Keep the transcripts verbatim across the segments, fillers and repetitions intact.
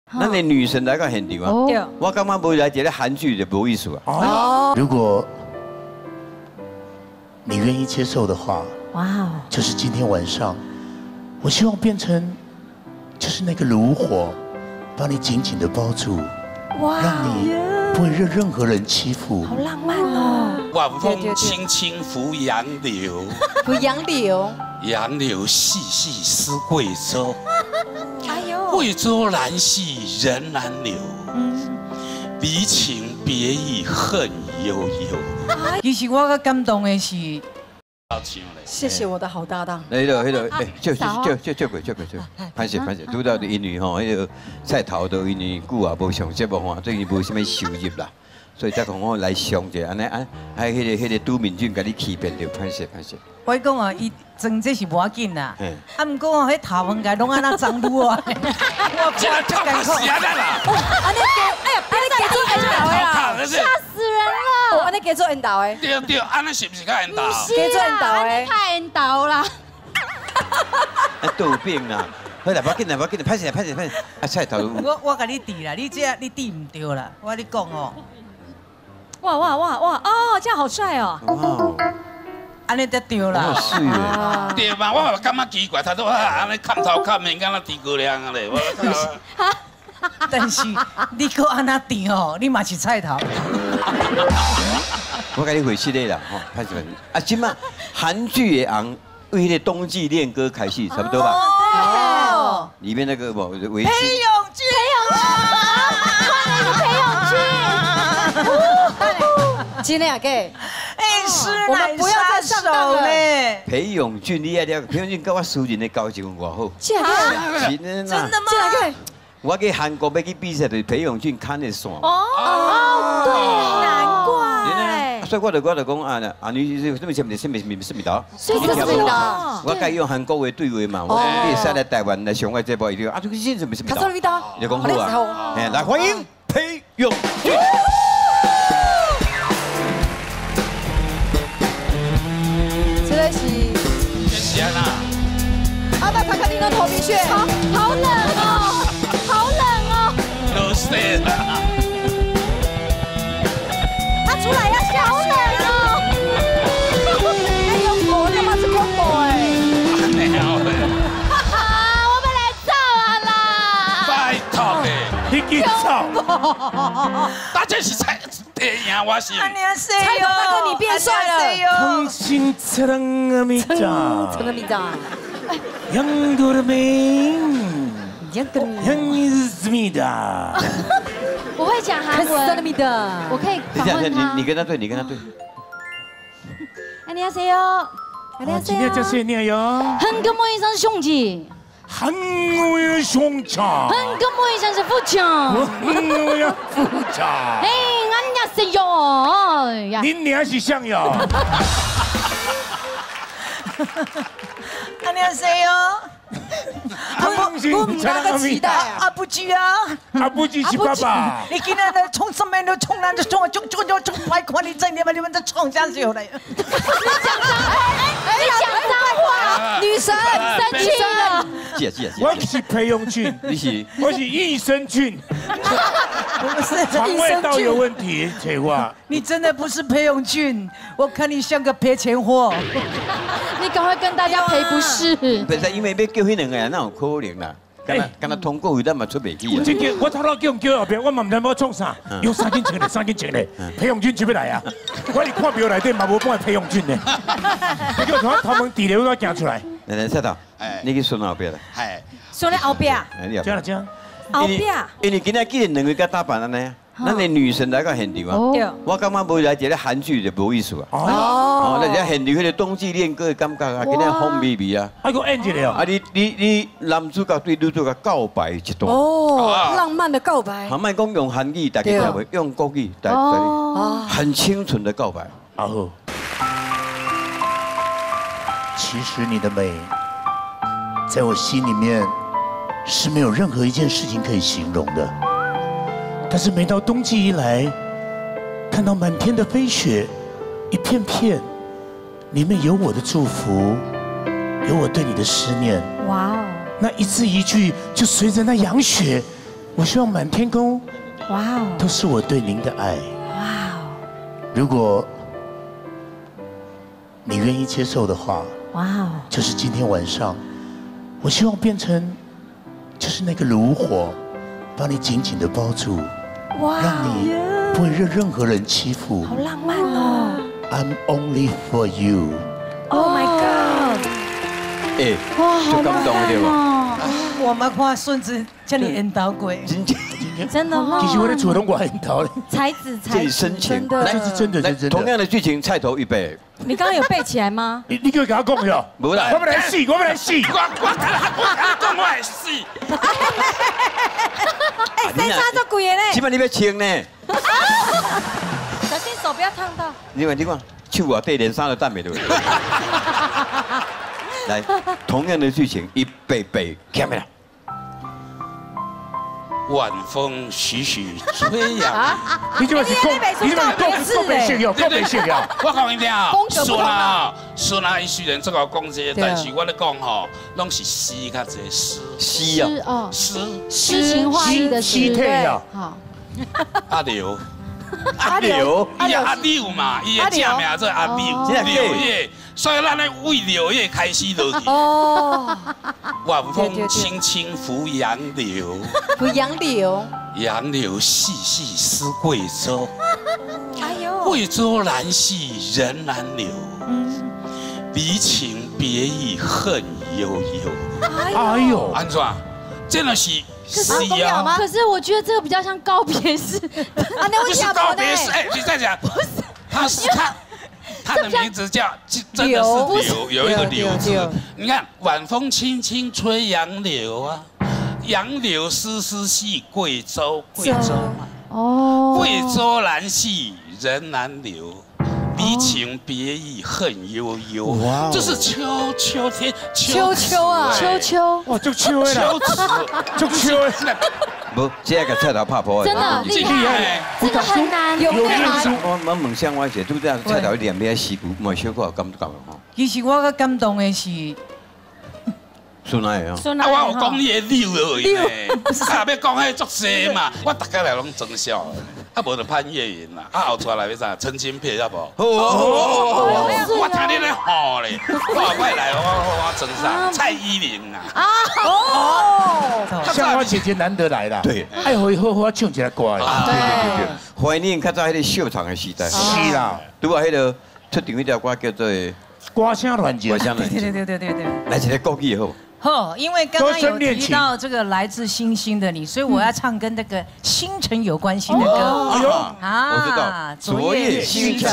咱的女神来到现场啊，我感觉无来一个韩剧就无意思啊。 哦，如果你愿意接受的话， 哇哦， 就是今天晚上，我希望变成就是那个炉火，把你紧紧的包住，让你不会让任何人欺负。 好浪漫哦！ 晚风轻轻拂杨柳， 拂杨柳， 杨柳细细思贵州。 哎呦， 贵州难系人难留，离情别意恨悠悠。 其实我较感动的是， 谢谢我的好搭档。 那个那个，哎，就就就就就过就过就，拍摄拍摄，拄到因为吼，迄个菜头都因为久啊无上节目吼，最近无啥物收入啦。所以才讲我来上者，安尼安，还迄个迄个都敏俊甲你欺骗着，歹势歹势。 我讲哦，伊装这是无要紧啦，啊，毋过哦，迄头毛甲拢安那长愈啊，我这个痛苦死人啦！ 安尼给，哎呀，安尼给做引导的啦，吓死人了！我安尼给做引导的。 对对，安尼是不是较引导？ 给做引导的，太引导啦。 啊，倒病啦！好啦，无要紧啦，无要紧啦，歹势歹势歹势，啊菜头。 我我甲你治啦，你这你治唔对啦，我跟你讲哦。 哇哇哇哇！哦，这样好帅哦。 哇， 安尼才对啦。 好水啊！ 对嘛，我感觉奇怪，他都安尼看头看面，敢若诸葛亮啊咧。 但是你搁安那治哦，你嘛是菜头。 我甲你回息咧啦，吼，歹势歹势。啊，今嘛韩剧的红，为迄个冬季恋歌开始，差不多吧？ 哦。 里面那个无围巾。 裴勇俊， 裴勇俊，换了一个裴勇俊。今天啊，给， 哎，师我们不要再上当了。 裴勇俊，你爱了，裴勇俊跟我私人的交情偌好。 真的？ 真的吗？ 真的？ 我去韩国要去比赛，就是裴勇俊看的线。 哦，对，难怪。 所以我就我就讲啊，啊你什么什么什么什么什么刀？ 所以这是的。 我该用韩国话对话嘛，我你使来台湾来上我这部，伊就啊，这个是什么什么刀？你讲好啊。哎，来欢迎裴勇俊。 这个是。 这是安那？ 阿爸看看你的头皮屑，好好冷哦，好冷哦。 都是啦。 他出来要下水了。哎呦，我他妈是公婆哎。 没有。 哈哈，我们来造啊啦！ 拜托的， 你去造。 大家是菜电影，我是。 安尼啊，谁哟？大哥，你变帅了。 당신사랑합니다。 사랑합니다。 영도르민 형님입니다。 我会讲韩文，我可以访问他。 你你跟他对，你跟他对。 안녕하세요。 今天叫谁念哟？ 한국모의선兄弟。 한국의 송차。 한국모의선是副长。 한국의副长。 哎，안녕하세요。 您娘是像哟。 안녕하세요。 我我唔那个期待啊，阿布吉啊， 阿布吉是爸爸。 你今天的冲上面的冲南的冲，冲冲冲冲快快！你在你们你们在冲下去了。你讲脏话，你讲脏话，女神生气了。 姐姐姐， 我是裴勇俊， 你是我是益生菌。 不是肠胃道有问题，这话。 你真的不是裴勇俊，我看你像个赔钱货。 你赶快跟大家赔不是。 不是因为要叫迄两个人，那有可能啦。敢若敢若通过位，咱嘛出袂去啊。 这个我头头叫叫后边，我嘛唔知要创啥，用三斤钱嘞，三斤钱嘞。裴勇俊出不来啊！我一看表内底嘛无半裴勇俊呢。你叫我头毛底流我行出来。 来来，菜头，你去顺后边来。 哎， 顺咧后边。 这样这样。 后边。 因为今仔既然两个甲打扮安尼。 咱的女神来到现场啊！我感觉无来一个韩剧就无意思啊！哦，那在现场迄个冬季恋歌的感觉啊，今日风靡靡啊！ 还佫演一个哦！ 啊，你你你男主角对女主角告白一段哦，浪漫的告白。 好，莫讲用韩语，大家听袂，用国语，大家很清纯的告白。 好，其实你的美，在我心里面是没有任何一件事情可以形容的。 但是每到冬季一来，看到满天的飞雪，一片片，里面有我的祝福，有我对你的思念。哇哦！那一字一句就随着那杨雪， 我希望满天空， 哇哦， 都是我对您的爱。 哇哦， 如果你愿意接受的话， 哇哦， 就是今天晚上，我希望变成，就是那个炉火，把你紧紧的包住， 哇， 让你不会让任何人欺负。 好浪漫哦 I'm only for you。 ！Oh my god！ 哎，就感动对吧？ 我们看顺子叫你引导鬼， 真的， 真的哦， 其实我在主动管引导的， 才子才这里子， 深情真的， 这是真的， 来是真的。 同样的剧情，菜头预备， 你刚刚有背起来吗？ 你你给我给他讲哟， 无啦我们来戏，我们来戏。 我我我讲我会死， 哎，谁插这鬼的呢？ 起码你要清呢。 小心手不要烫到。 你看，你看，手啊，对连衫都淡没了。来，同样的剧情，预备备，camera。 晚风徐徐吹扬。 你这是讲，你这是讲讲北性哟，讲北性哟。 我讲你听啊风，格不同孙啊，孙啊，伊虽然这个讲这个，但是我咧讲吼，拢是诗较济诗， 西啊， 哦， 诗诗情画意的诗， 西退呀， 好， 阿刘， 阿柳， 伊阿柳嘛，伊的正名做阿柳， 真的假柳叶，所以咱咧为柳叶开始落去。 哦， 晚风轻轻拂杨柳， 不杨柳。 杨柳细细思贵州。 哎呦， 贵州兰溪人难留，离情别意恨悠悠。 哎呦， 安怎？真的是是啊啊， 可是我觉得这个比较像告别式， 啊，那不是告别式。哎，你再讲，不是，他是他。他的名字叫，真的是柳，有一个柳字。你看，晚风轻轻吹杨柳啊，杨柳丝丝细，贵州，贵州嘛。 哦， 贵州兰溪人难留，离情别意恨悠悠。 哇， 这是秋秋天， 秋秋啊， 秋秋， 哇，就秋的啦， 秋词， 就秋的。 无，这个菜头拍破真的厉害，这个很难， 有内念书涵。 我我问向我一下，拄则菜头念咩诗句，莫小可有感觉吼？ 其实我较感动的是， 孙哪个？ 说啊，我有讲你的柳而已呢，啊，要讲迄足济嘛，我大家来拢装笑的，啊，无就潘越云啦，啊，后出来要啥？陈清片要无？ 哦， 我听你咧吼咧，我快来，我我我装啥？蔡依林啊， 哦， 像我姐姐难得来啦， 对， 爱回好好唱一个歌的。 对对对对，怀念较早迄个秀场的时代。 是啦， 拄啊，迄个出场迄条歌叫做《 歌声乱剪我。想来对对对对对对。 来一个国语好。 呵，因为刚刚有歌声恋情提到这个来自星星的你，所以我要唱跟那个星辰有关系的歌。 哎呦， 啊我知道昨夜星辰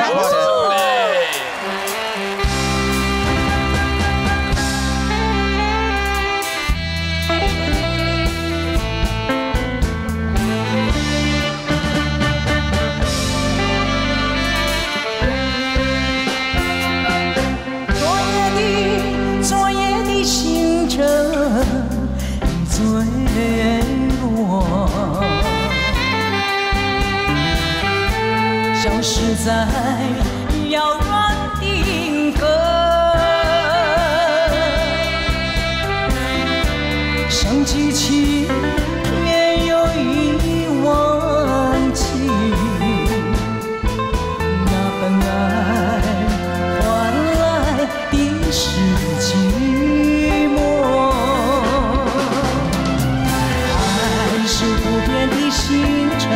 昨夜的星辰坠落，消失在遥远的银河，想记起也有意忘记，那份爱换来的是寂寞。爱是不变的星辰，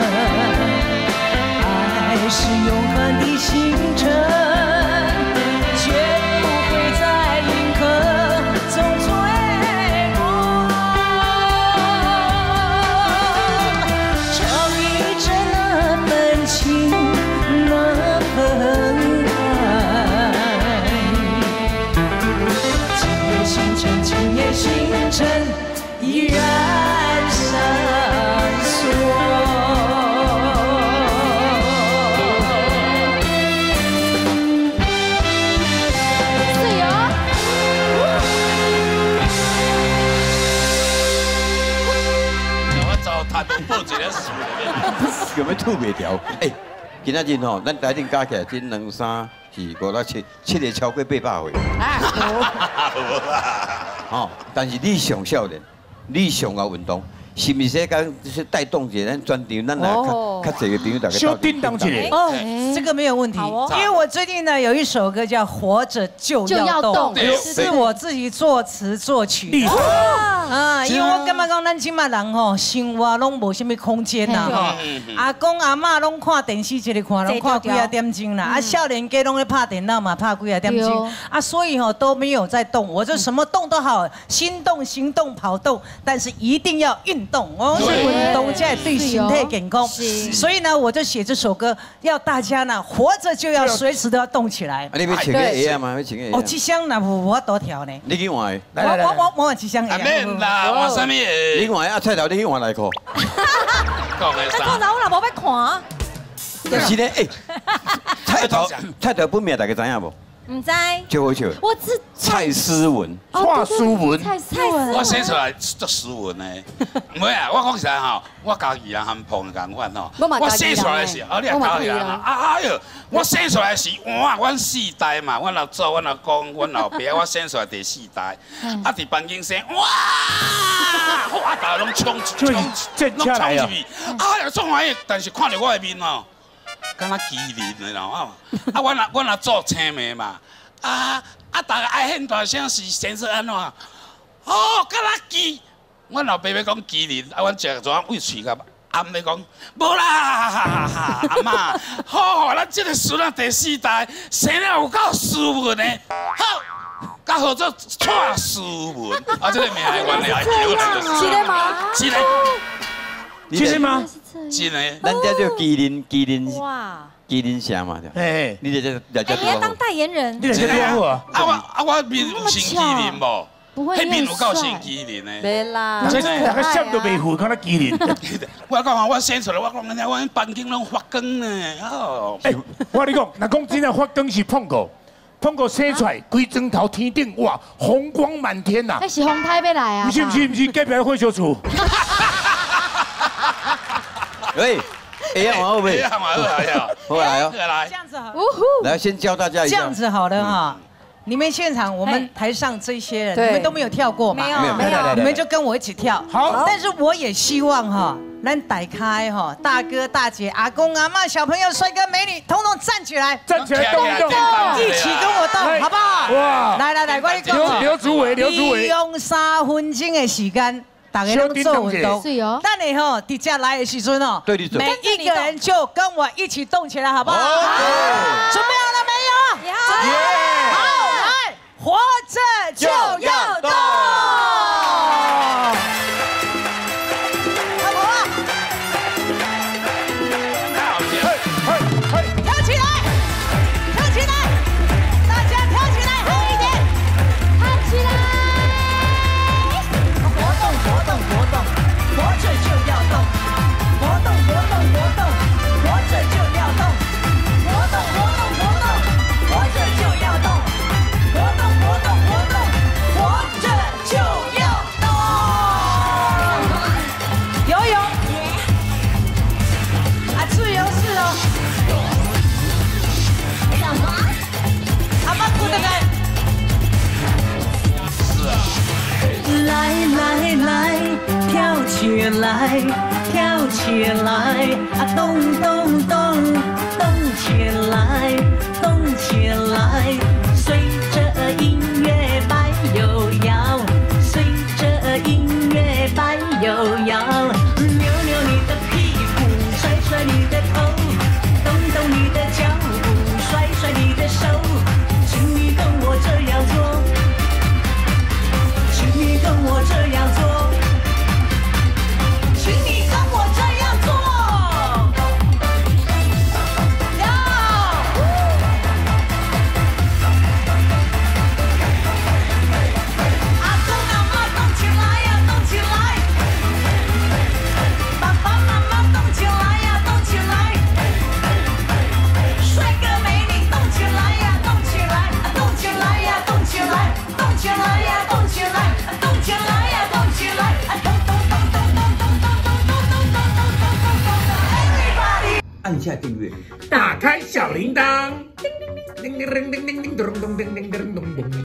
爱是永恒的星辰，绝不会在银河中坠落。唱一阵那份情，那份爱。今夜星辰，今夜星辰依然闪烁。 是有。 我找他都报一个数咧。 有没有吐袂掉？哎，今仔日吼，咱台顶加起来，真两三四五六七，七个超过八百回。吼，但是你上少年，你上有运动， 是不是讲就是带动一下咱专场，咱来较较侪个朋友大家小叮当一下。 哦，这个没有问题，因为我最近呢有一首歌叫《活着就要动》，是我自己作词作曲。啊，因为我感觉讲咱今麦人吼，生活拢无什么空间呐吼，阿公阿嬷拢看电视，一日看拢看几啊点钟啦，啊少年家拢咧拍电脑嘛，拍几啊点钟，啊所以吼都没有在动，我就什么动都好，心动、行动、跑动，但是一定要运动，我是运动才对身体健康，所以呢我就写这首歌，要大家呢活着就要随时都要动起来。 啊，你要请个鞋啊嘛，要请个鞋。 哦，这箱那无我多条呢。 你去换的。 来来来，我我我这箱鞋。 免啦，换什么？ 你换啊，菜头你去换内裤。 讲的啥？ 我哪我哪无要看？ 就是呢，哎，菜头菜头本名大家知影无？ 唔知。 就好笑。 我知蔡思文。 蔡思文。 蔡思文。 我写出来足斯文的，唔会啊！我讲实在吼，我家己人含碰共款吼。我写出来是，啊，你也家己人啊！哎呦，我写出来是哇，阮四代嘛，阮老祖、阮老公、阮老爸，我写出来第四代。啊，伫办公室，哇！哇，大家拢冲冲，拢冲入去，哎呀，创欢喜！但是看到我的面哦，敢若麒麟的咯，啊，阮若阮若做青梅嘛。啊啊！大家爱很大声是先生安怎？哦，敢若鸡，阮老爸要讲麒麟，啊，阮食怎喂喙甲暗咧讲，无啦，阿妈，好，咱这个孙啊第四代生了有够斯文的，好，甲好做蔡斯文，啊，这个名原来有来就是。 是的吗？ 是的。 真的吗？ 真的。 咱这叫麒麟，麒麟。 哇。 麒麟侠嘛， 哎， 你这这这哎，你要当代言人？ 你这多好啊！ 啊我啊我面有像麒麟无？ 不会， 迄面有够像麒麟的。 没啦。 这那个闪都袂糊，看那麒麟。 我讲我生出来，我讲人家我环境拢发光呢。哦。 哎，我跟你讲，若讲真正发光是碰过，碰过生出来，规砖头天顶哇，红光满天呐！ 那是红太要来啊！ 不是不是不是，隔壁火烧厝。 喂。哎呀，好不？ 哎呀，好来呀， 好来哦， 来，这样子好。 来，先教大家一下。 这样子好了哈，你们现场我们台上这些人，你们都没有跳过嘛？ 没有没有， 你们就跟我一起跳。 好， 但是我也希望哈，咱打开哈，大哥大姐、阿公阿嬷、小朋友、帅哥美女，统统站起来， 站起来动动， 一起跟我动，好不好？哇！来来来，我跟你讲， 刘主委，刘主委， 利用三分钟的时间。大家都做运动，但你吼底下来的时阵哦，每一个人就跟我一起动起来，好不好？准备好了没有？好，来，活着就要动，好不好？跳起来，跳起来，大家跳起来，嗨一点，跳起来。活动活动，活着就要动，活动活动活动，活着就要动，活动活动活动，活着就要动，活动活动活动，活着就要动。游泳，啊，自由式哦。什么？阿妈哭的该。 来来来，跳起来，跳起来，啊动动动，动起来，动起来，随着音乐摆悠摇，随着音乐摆悠摇，扭扭你的屁股，甩甩你的头，动动你的脚步，甩甩你的手，请你跟我这样做。请你跟我这样做，请你跟我这样做。要，阿公阿妈动起来呀，动起来！爸爸妈妈动起来呀，动起来！帅哥美女动起来呀，动起来！动起来呀，动起来！动起来呀，动起来！动起来呀，动起来！动动动动动动动动动动动动！Everybody， 按下订阅， 打开小铃铛，叮叮叮叮叮叮叮叮咚咚叮叮咚咚咚。